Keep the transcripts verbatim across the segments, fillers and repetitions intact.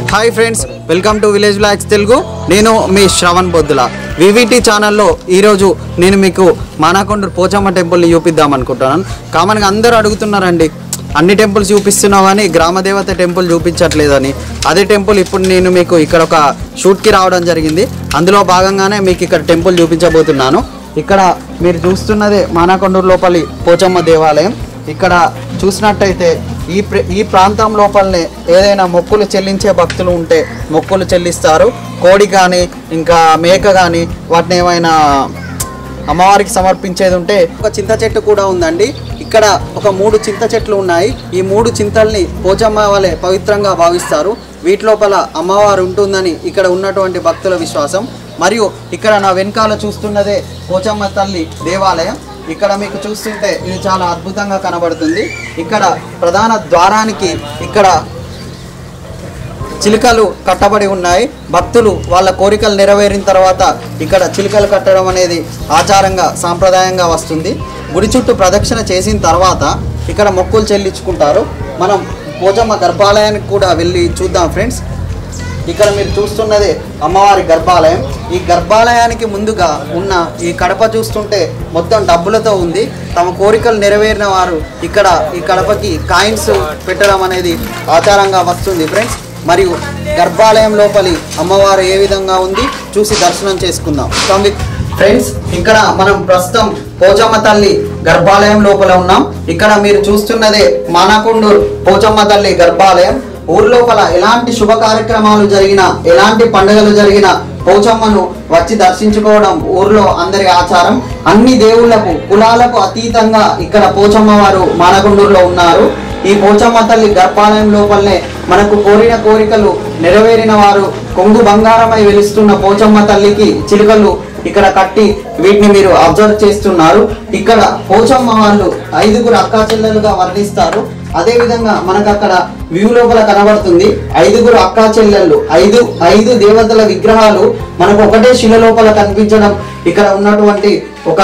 Hi friends, welcome to village vlogs Telugu. నేను మీ Shravan Boddula. VVT ఛానల్లో ఈరోజు నేను మీకు మానాకొండూరు పోచమ్మ టెంపుల్ని చూపిద్దాం అనుకుంటున్నాను. కామన్గా అందరూ అడుగుతున్నారండి, అన్ని టెంపుల్స్ చూపిస్తున్నామని గ్రామదేవత టెంపుల్ చూపించట్లేదని. అదే టెంపుల్ ఇప్పుడు నేను మీకు ఇక్కడ ఒక షూట్కి రావడం జరిగింది. అందులో భాగంగానే మీకు ఇక్కడ టెంపుల్ చూపించబోతున్నాను. ఇక్కడ మీరు చూస్తున్నదే మానాకొండూరు లోపలి పోచమ్మ దేవాలయం. ఇక్కడ చూసినట్టయితే ఈ ఈ ప్రాంతం లోపలనే ఏదైనా మొక్కులు చెల్లించే భక్తులు ఉంటే మొక్కులు చెల్లిస్తారు. కోడి కానీ ఇంకా మేక కానీ వాటిని ఏమైనా అమ్మవారికి సమర్పించేది ఉంటే ఒక చింత చెట్టు కూడా ఉందండి. ఇక్కడ ఒక మూడు చింత చెట్లు ఉన్నాయి. ఈ మూడు చింతల్ని పోచమ్మ వలె పవిత్రంగా భావిస్తారు. వీటి లోపల అమ్మవారు ఉంటుందని ఇక్కడ ఉన్నటువంటి భక్తుల విశ్వాసం. మరియు ఇక్కడ నా వెనకాల చూస్తున్నదే పోచమ్మ తల్లి దేవాలయం. ఇక్కడ మీకు చూస్తుంటే ఇది చాలా అద్భుతంగా కనబడుతుంది. ఇక్కడ ప్రధాన ద్వారానికి ఇక్కడ చిలుకలు కట్టబడి ఉన్నాయి. భక్తులు వాళ్ళ కోరికలు నెరవేరిన తర్వాత ఇక్కడ చిలుకలు కట్టడం అనేది ఆచారంగా సాంప్రదాయంగా వస్తుంది. గుడి చుట్టూ ప్రదక్షిణ చేసిన తర్వాత ఇక్కడ మొక్కులు చెల్లించుకుంటారు. మనం పోచమ్మ గర్భాలయానికి కూడా వెళ్ళి చూద్దాం ఫ్రెండ్స్. ఇక్కడ మీరు చూస్తున్నదే అమ్మవారి గర్భాలయం. ఈ గర్భాలయానికి ముందుగా ఉన్న ఈ కడప చూస్తుంటే మొత్తం డబ్బులతో ఉంది. తమ కోరికలు నెరవేరిన వారు ఇక్కడ ఈ కడపకి కాయిన్స్ పెట్టడం అనేది ఆచారంగా వస్తుంది ఫ్రెండ్స్. మరియు గర్భాలయం లోపలి అమ్మవారు ఏ విధంగా ఉంది చూసి దర్శనం చేసుకుందాం ఫ్రెండ్స్. ఇక్కడ మనం ప్రస్తుతం పోచమ్మ తల్లి గర్భాలయం లోపల ఉన్నాం. ఇక్కడ మీరు చూస్తున్నదే మానాకొండూరు పోచమ్మ తల్లి గర్భాలయం. ఊరు లోపల ఎలాంటి శుభ కార్యక్రమాలు జరిగినా ఎలాంటి పండుగలు జరిగినా పోచమ్మను వచ్చి దర్శించుకోవడం ఊర్లో అందరి ఆచారం. అన్ని దేవుళ్లకు కులాలకు అతీతంగా ఇక్కడ పోచమ్మ వారు మానకొండూరులో ఉన్నారు. ఈ పోచమ్మ తల్లి గర్భాలయం లోపలనే మనకు కోరిన కోరికలు నెరవేరిన వారు కొంగు బంగారమై వెలుస్తున్న పోచమ్మ తల్లికి చిలుకలు ఇక్కడ కట్టి వీటిని మీరు అబ్జర్వ్ చేస్తున్నారు. ఇక్కడ పోచమ్మ వాళ్ళు ఐదుగురు అక్కా చెల్లెలుగా వర్ణిస్తారు. అదే విధంగా మనకు అక్కడ వ్యూ లోపల కనబడుతుంది ఐదుగురు అక్కా చెల్లెళ్ళు, ఐదు ఐదు దేవతల విగ్రహాలు మనకు ఒకటే శిల లోపల కనిపించడం ఇక్కడ ఉన్నటువంటి ఒక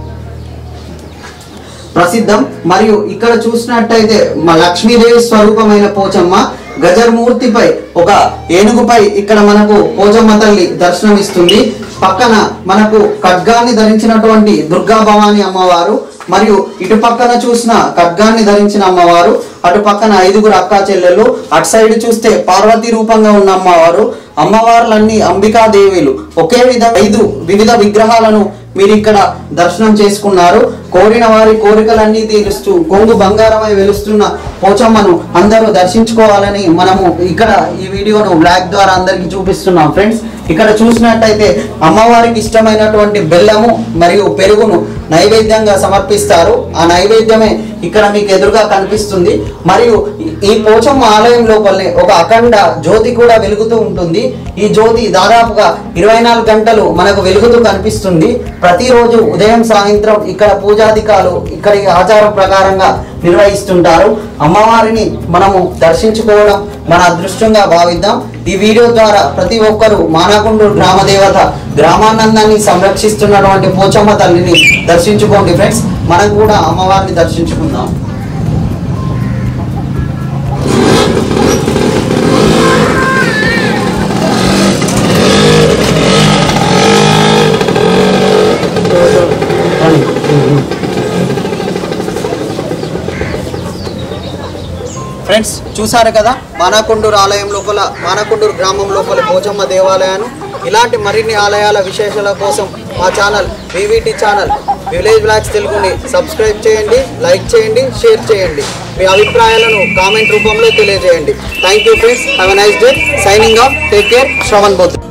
ప్రసిద్ధం. మరియు ఇక్కడ చూసినట్టయితే మా లక్ష్మీదేవి స్వరూపమైన పోచమ్మ గజర్మూర్తిపై ఒక ఏనుగుపై ఇక్కడ మనకు పోచమ్మ తల్లి దర్శనం ఇస్తుంది. పక్కన మనకు ఖడ్గాన్ని ధరించినటువంటి దుర్గా భవాని అమ్మవారు, మరియు ఇటు పక్కన చూసిన ఖడ్గాన్ని ధరించిన అమ్మవారు, అటు పక్కన ఐదుగురు అక్కా చెల్లెళ్ళు, అటు సైడ్ చూస్తే పార్వతీ రూపంగా ఉన్న అమ్మవారు. అమ్మవార్లన్నీ అంబికాదేవిలు. ఒకే విధంగా ఐదు వివిధ విగ్రహాలను మీరు ఇక్కడ దర్శనం చేసుకున్నారు. కోరిన వారి కోరికలన్నీ తీరుస్తూ కొంగు బంగారమై వెలుస్తున్న పోచమ్మను అందరూ దర్శించుకోవాలని మనము ఇక్కడ ఈ వీడియోను బ్లాగ్ ద్వారా అందరికీ చూపిస్తున్నాం ఫ్రెండ్స్. ఇక్కడ చూసినట్టయితే అమ్మవారికి ఇష్టమైనటువంటి బెల్లము మరియు పెరుగును నైవేద్యంగా సమర్పిస్తారు. ఆ నైవేద్యమే ఇక్కడ మీకు ఎదురుగా కనిపిస్తుంది. మరియు ఈ పోచమ్మ ఆలయం లోపలనే ఒక అఖండ జ్యోతి కూడా వెలుగుతూ ఉంటుంది. ఈ జ్యోతి దాదాపుగా ఇరవై నాలుగు గంటలు మనకు వెలుగుతూ కనిపిస్తుంది. ప్రతిరోజు ఉదయం సాయంత్రం ఇక్కడ పూజాధికాలు ఇక్కడి ఆచారం ప్రకారంగా నిర్వహిస్తుంటారు. అమ్మవారిని మనము దర్శించుకోవడం మన అదృష్టంగా భావిద్దాం. ఈ వీడియో ద్వారా ప్రతి ఒక్కరూ మానాకొండూరు గ్రామ దేవత గ్రామానందాన్ని సంరక్షిస్తున్నటువంటి పోచమ్మ తల్లిని దర్శించుకోండి ఫ్రెండ్స్. మనం కూడా అమ్మవారిని దర్శించుకుందాం. ఫ్రెండ్స్ చూసారు కదా మానాకొండూరు ఆలయం లోపల మానాకొండూరు గ్రామం లోపల పోచమ్మ దేవాలయాన్ని. ఇలాంటి మరిన్ని ఆలయాల విశేషాల కోసం మా channel VVT channel village vlogs తెలుగుని సబ్స్క్రైబ్ చేయండి, లైక్ చేయండి, షేర్ చేయండి. మీ అభిప్రాయాలను కామెంట్ రూపంలో తెలియజేయండి. Thank you friends. Have a nice day. Signing off. Take care. Shravan Boddula.